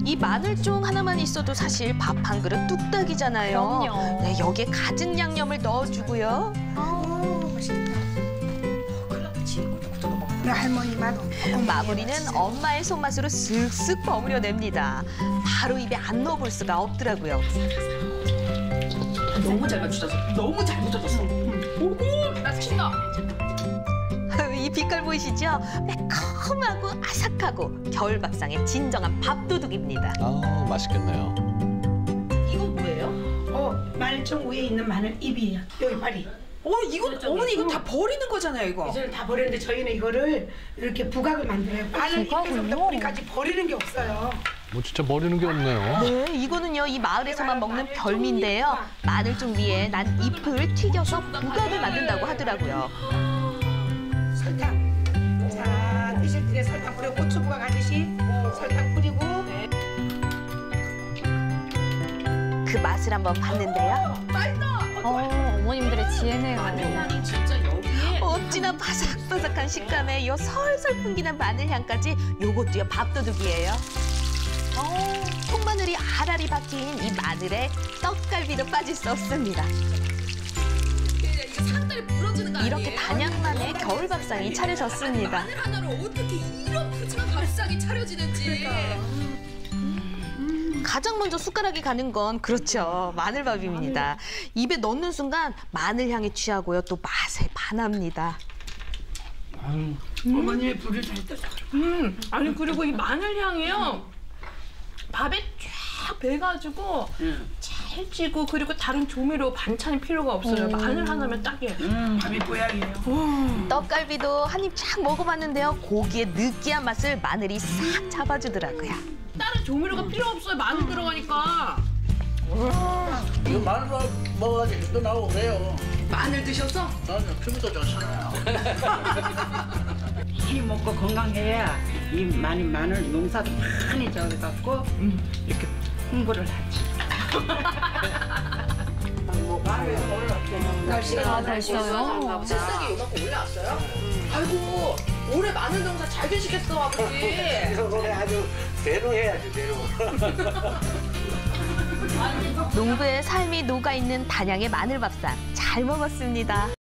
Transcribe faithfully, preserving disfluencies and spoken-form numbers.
이 마늘종 하나만 있어도 사실 밥 한 그릇 뚝딱이잖아요. 그럼요. 네, 여기에 가진 양념을 넣어주고요. 아, 맛있겠다. 내 할머니 맛. 마무리는 엄마의 손맛으로 슥슥 버무려냅니다. 바로 입에 안 넣어볼 수가 없더라고요. 너무 잘 맞춰졌어. 너무 잘 맞춰졌어. 오고 나 신나. 이 빛깔 보이시죠? 매콤하고 아삭하고 겨울밥상의 진정한 밥도둑입니다. 아, 맛있겠네요. 이건 뭐예요? 어, 마늘종 위에 있는 마늘 잎이에요. 여기 발이. 어 이거 어머니 이거 다 버리는 거잖아요 이거. 이제는 다 버렸는데 저희는 이거를 이렇게 부각을 만들어요. 마늘 잎에서부터 뿌리까지 버리는 게 없어요. 뭐 진짜 버리는 게 없네요. 네, 이거는요 이 마을에서만 먹는 별미인데요. 마늘종 위에 난 잎을 튀겨서 부각을 만든다고 하더라고요. 설탕. 자, 드실 때 설탕 뿌리고 고추 부각 하듯이 설탕 뿌리고. 그 맛을 한번 봤는데요. 어, 어머님들의 지혜네요. 마늘향이 진짜 여기에. 어찌나 바삭바삭한 식감에 요 설설 풍기는 마늘향까지 요것도요 밥도둑이에요. 어, 통마늘이 알알이 박힌 이 마늘에 떡갈비도 빠질 수 없습니다. 이거 상다리 부러지는 거 아니에요? 이렇게 단양만의 겨울 밥상이 차려졌습니다. 마늘 하나로 어떻게 이런 푸짐한 밥상이 차려지는지. 가장 먼저 숟가락이 가는 건 그렇죠. 마늘밥입니다. 입에 넣는 순간 마늘 향에 취하고요. 또 맛에 반합니다. 음. 어머님의 불을 잘 떠서. 음, 아니 그리고 이 마늘 향이요 밥에 쫙 배가지고 음. 잘 찌고 그리고 다른 조미료 반찬이 필요가 없어요. 마늘 하나면 딱이에요. 음, 밥이 보약이에요. 떡갈비도 한 입 쫙 먹어봤는데요. 고기의 느끼한 맛을 마늘이 싹 잡아주더라고요. 다른 조미료가 필요 없어요. 마늘 들어가니까. 이거 마늘 먹어야지 힘도 나오고 그래요. 마늘 드셔서? 나는 피부도 좋잖아요. 많이 먹고 건강해야 이 많이 마늘 농사도 많이 져갖고 이렇게 홍보를 하지. 날씨가 아, 벌써요? 새싹이 이만큼 올라왔어요? 아이고 올해 마늘 농사 잘 되시겠어 아버지. 그래 아주 대로 해야지 대로. 농부의 삶이 녹아있는 단양의 마늘밥상 잘 먹었습니다.